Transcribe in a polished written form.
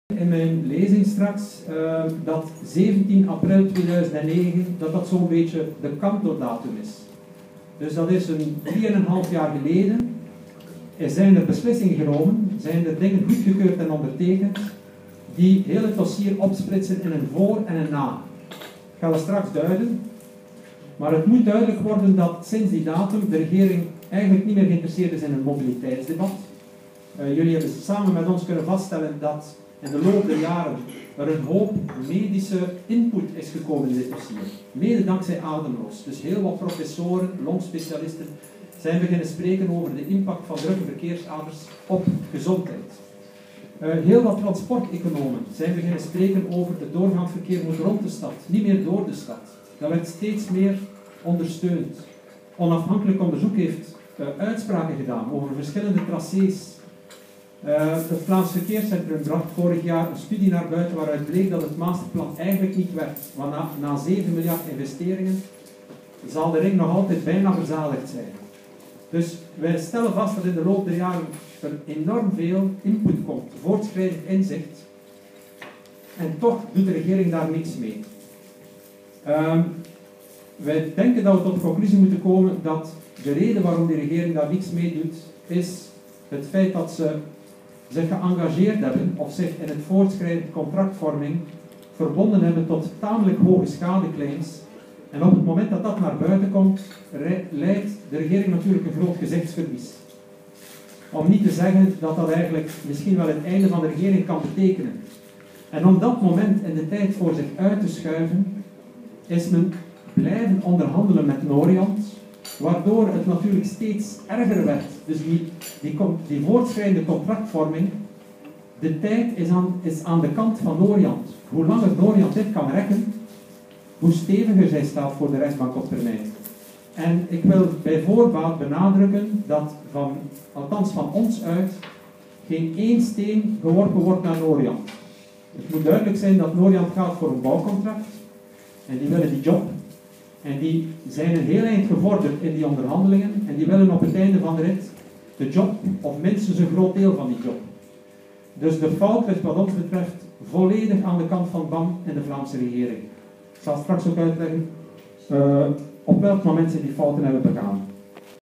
in mijn lezing straks dat 17 april 2009 dat zo'n beetje de kanteldatum is. Dus dat is een 3,5 jaar geleden. Er zijn er beslissingen genomen, zijn er dingen goedgekeurd en ondertekend die heel het dossier opsplitsen in een voor en een na. Ik ga dat straks duiden. Maar het moet duidelijk worden dat sinds die datum de regering eigenlijk niet meer geïnteresseerd is in een mobiliteitsdebat. Jullie hebben samen met ons kunnen vaststellen dat in de loop der jaren er een hoop medische input is gekomen in dit dossier. Mede dankzij Ademloos. Dus heel wat professoren, longspecialisten zijn beginnen spreken over de impact van drukke verkeersaders op gezondheid. Heel wat transporteconomen zijn beginnen spreken over het doorgangsverkeer moet rond de stad, niet meer door de stad. Dat werd steeds meer ondersteund. Onafhankelijk onderzoek heeft uitspraken gedaan over verschillende tracés. Het Vlaams Verkeerscentrum bracht vorig jaar een studie naar buiten waaruit bleek dat het masterplan eigenlijk niet werkt. Want na 7 miljard investeringen zal de ring nog altijd bijna verzadigd zijn. Dus wij stellen vast dat in de loop der jaren er enorm veel input komt, voortschrijdend inzicht. En toch doet de regering daar niks mee. Wij denken dat we tot de conclusie moeten komen dat de reden waarom de regering daar niks mee doet, is het feit dat ze zich geëngageerd hebben of zich in het voortschrijdend contractvorming verbonden hebben tot tamelijk hoge schadeclaims. En op het moment dat dat naar buiten komt, leidt de regering natuurlijk een groot gezichtsverlies. Om niet te zeggen dat dat eigenlijk misschien wel het einde van de regering kan betekenen. En om dat moment in de tijd voor zich uit te schuiven, is men blijven onderhandelen met Noriant, waardoor het natuurlijk steeds erger werd. Dus die voortschrijdende contractvorming, de tijd is aan de kant van Noriant. Hoe langer Noriant dit kan rekken, hoe steviger zij staat voor de rechtbank op termijn. En ik wil bij voorbaat benadrukken dat althans van ons uit, geen één steen geworpen wordt naar Noriant. Het moet duidelijk zijn dat Noriant gaat voor een bouwcontract en die willen die job. En die zijn een heel eind gevorderd in die onderhandelingen en die willen op het einde van de rit de job, of minstens een groot deel van die job. Dus de fout ligt wat ons betreft volledig aan de kant van BAM en de Vlaamse regering. Ik zal straks ook uitleggen op welk moment ze die fouten hebben begaan.